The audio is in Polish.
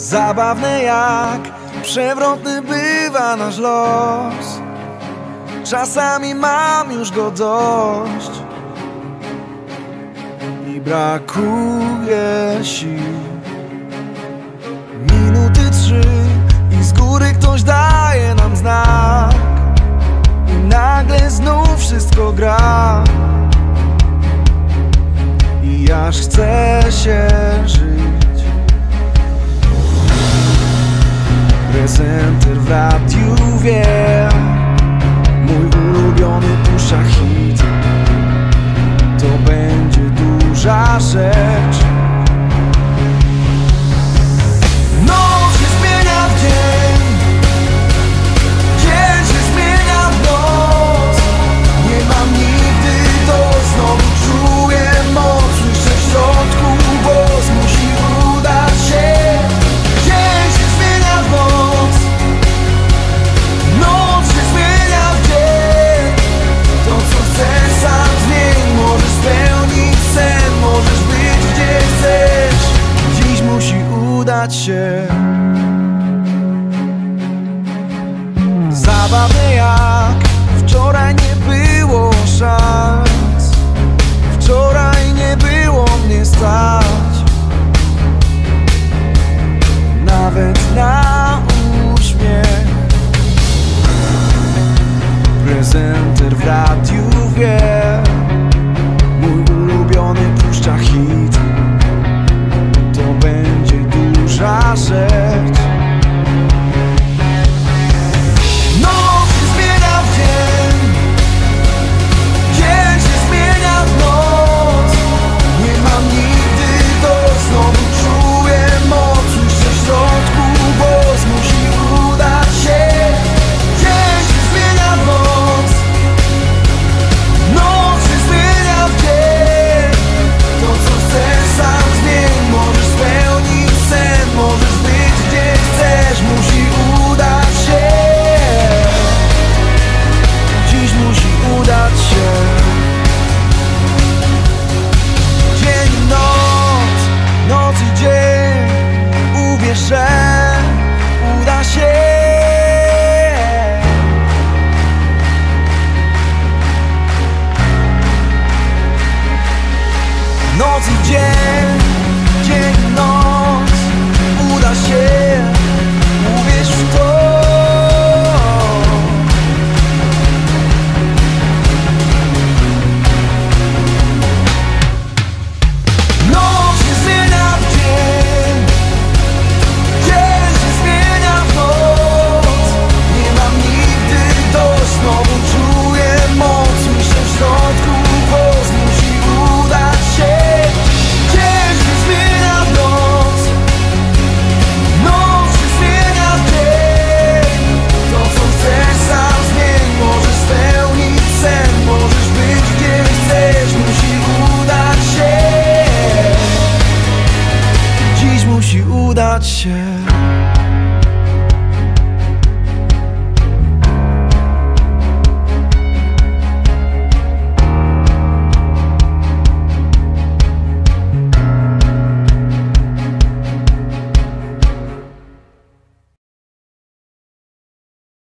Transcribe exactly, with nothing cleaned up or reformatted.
Zabawne jak przewrotny bywa nasz los. Czasami mam już go dość i brakuje sił. Minuty trzy i z góry ktoś daje nam znak i nagle znów wszystko gra i aż chce się żyć. Prezenter w radiu wie, mój ulubiony puszcza hit. To będzie duża rzecz. Noc się zmienia w dzień, dzień się zmienia w noc. Nie mam nigdy dość, znowu czuję moc. Słyszę w środku głos, musi udać się. Dzień się zmienia w noc, noc się zmienia w dzień. To co chcesz sam zmień, możesz spełnić sen, możesz być gdzie chcesz. Dziś musi udać się. Zabawne jak wczoraj nie było szans, wczoraj nie było mnie stać nawet na uśmiech. Prezenter w radiu wie, mój ulubiony puszcza hit. To będzie duża rzecz. Noc się zmienia w dzień, dzień się zmienia w noc. Nie mam nigdy dość, znowu czuję moc. Słyszę w środku głos, musi udać się. Dzień się zmienia w noc, noc się zmienia w dzień. To co chcesz sam zmień, możesz spełnić sen, możesz być gdzie chcesz, musi udać się. Dziś musi udać się. Dzień i noc, noc i dzień, uwierz, że uda się. Noc i dzień, dzień i noc, uda się, uwierz w to. Noc się zmienia w dzień, dzień się zmienia w noc. Nie mam nigdy dość, znowu czuję moc. Słyszę w środku głos, musi udać się. Dzień się zmienia w noc, noc się zmienia w dzień. To co chcesz sam zmień, możesz spełnić sen, możesz być gdzie chcesz, musi udać się. Dziś musi udać się.